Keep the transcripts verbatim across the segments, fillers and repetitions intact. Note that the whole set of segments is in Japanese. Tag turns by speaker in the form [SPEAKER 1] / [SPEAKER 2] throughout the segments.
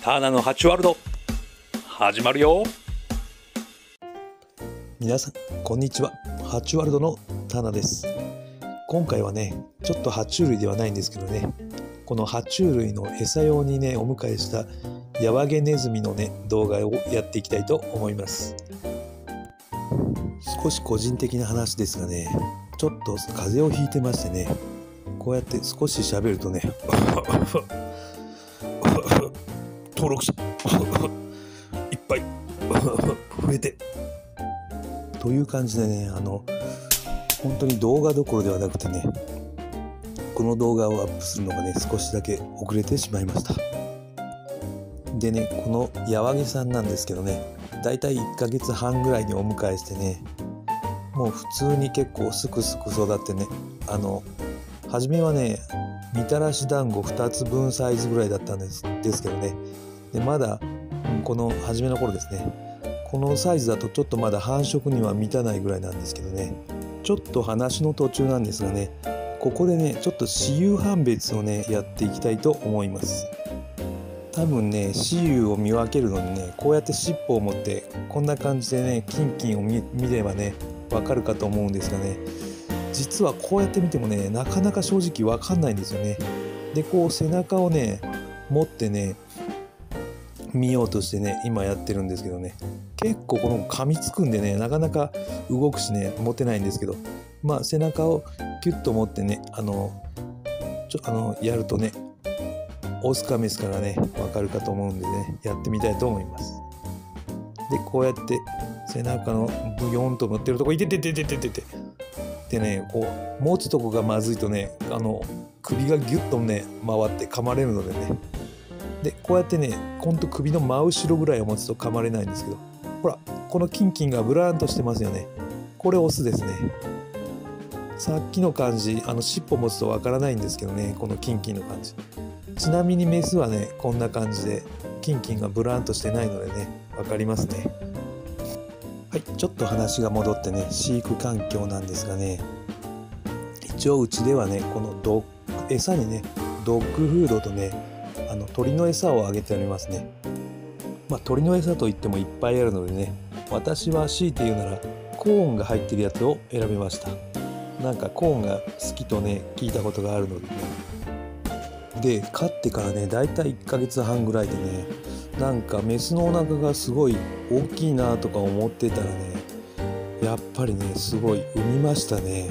[SPEAKER 1] ターナのハチワールド始まるよ。
[SPEAKER 2] 皆さんこんにちは。ハチワールドのターナです。今回はねちょっと爬虫類ではないんですけどね、この爬虫類の餌用にねお迎えしたヤワゲネズミのね動画をやっていきたいと思います。少し個人的な話ですがね、ちょっと風邪をひいてましてね、こうやって少し喋るとね登録者いっぱい増えてという感じでね、あの本当に動画どころではなくてね、この動画をアップするのがね少しだけ遅れてしまいました。でね、このヤワゲさんなんですけどね、だいたいいっかげつはんぐらいにお迎えしてね、もう普通に結構すくすく育ってね、あの初めはねみたらし団子ふたつぶんサイズぐらいだったんですですけどね、でまだこの初めの頃ですね、このサイズだとちょっとまだ繁殖には満たないぐらいなんですけどね、ちょっと話の途中なんですがね、ここでねちょっと雌雄判別をねやっていきたいと思います。多分ね雌雄を見分けるのにね、こうやって尻尾を持ってこんな感じでねキンキンを 見, 見ればねわかるかと思うんですがね、実はこうやって見てもねなかなか正直わかんないんですよね。でこう背中をね持ってね見ようとしてね今やってるんですけどね、結構この噛みつくんでねなかなか動くしね持てないんですけど、まあ背中をキュッと持ってねあのちょあのやるとねオスかメスかがね分かるかと思うんでねやってみたいと思います。でこうやって背中のブヨンと乗ってるとこいてててててててでね、こう持つとこがまずいとねあの首がギュッとね回って噛まれるのでね、でこうやってねほんと首の真後ろぐらいを持つと噛まれないんですけど、ほらこのキンキンがブラーンとしてますよね。これオスですね。さっきの感じあの尻尾持つとわからないんですけどね、このキンキンの感じ。ちなみにメスはねこんな感じでキンキンがブラーンとしてないのでねわかりますね。はい、ちょっと話が戻ってね飼育環境なんですがね、一応うちではねこのドッ餌にねドッグフードとねあの鳥の餌をあげておりますね。まあ鳥の餌といってもいっぱいあるのでね、私は強いて言うならコーンが入ってるやつを選びました。なんかコーンが好きとね聞いたことがあるのでね、で飼ってからねだいたいいっかげつはんぐらいでね、なんかメスのお腹がすごい大きいなとか思ってたらね、やっぱりねすごい産みましたね。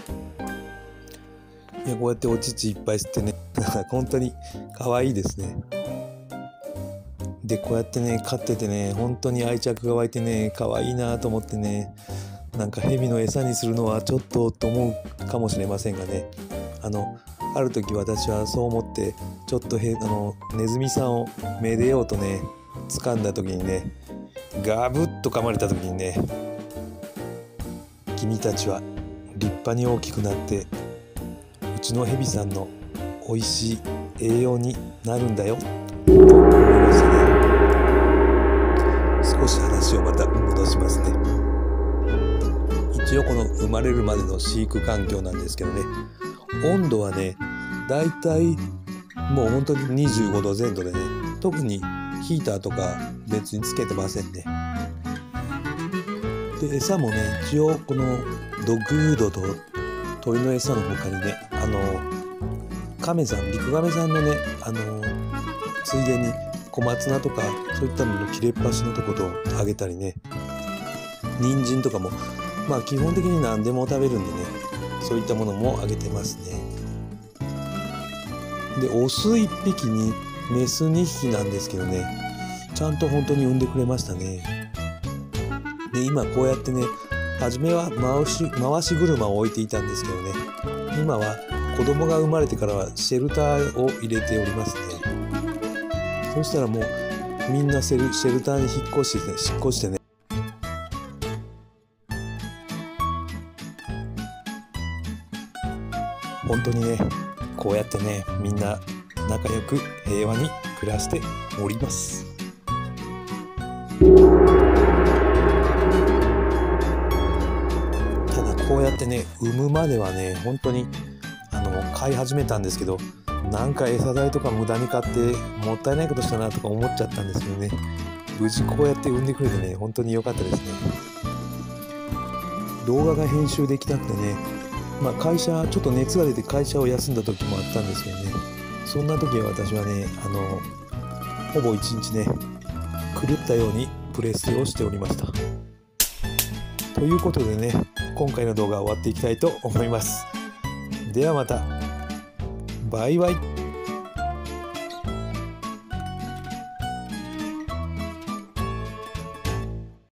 [SPEAKER 2] いやこうやってお乳いっぱい吸ってね本当に可愛いですね。でこうやってね飼っててね本当に愛着が湧いてね可愛いなと思ってね、なんか蛇の餌にするのはちょっとと思うかもしれませんがね、あのある時私はそう思ってちょっとへあのネズミさんをめでようとね掴んだ時にねガブッと噛まれた時にね、君たちは立派に大きくなってうちのヘビさんの美味しい栄養になるんだよと思いましたね。少し話をまた戻しますね。一応この生まれるまでの飼育環境なんですけどね、温度はねだいたいもう本当ににじゅうごどぜん後でね、特にヒーターとか別につけてませんね。で餌もね一応このドッグフードと鳥の餌の他にねあのカメさんリクガメさんのねあのついでに小松菜とかそういったのの切れっ端のとことあげたりね、人参とかもまあ基本的に何でも食べるんでね、そういったものもあげてますね。でオスいっぴきにメスにひきなんですけどね、ちゃんと本当に産んでくれましたね。で今こうやってね初めは回し回し車を置いていたんですけどね、今は子供が生まれてからはシェルターを入れておりますね。そしたらもうみんなシェル、シェルターに引っ越してね引っ越してね本当にねこうやってねみんな仲良く平和に暮らしております。ただこうやってね産むまではね本当にあの飼い始めたんですけど、 なんか餌代とか無駄に買ってもったいないことしたなとか思っちゃったんですけどね、無事こうやって産んでくれてね、本当に良かったですね。動画が編集できなくてね、まあ、会社ちょっと熱が出て会社を休んだ時もあったんですけどね、そんな時は私はね、あのほぼ一日ね、狂ったようにプレステをしておりました。ということでね、今回の動画は終わっていきたいと思います。ではまた。バイバイ。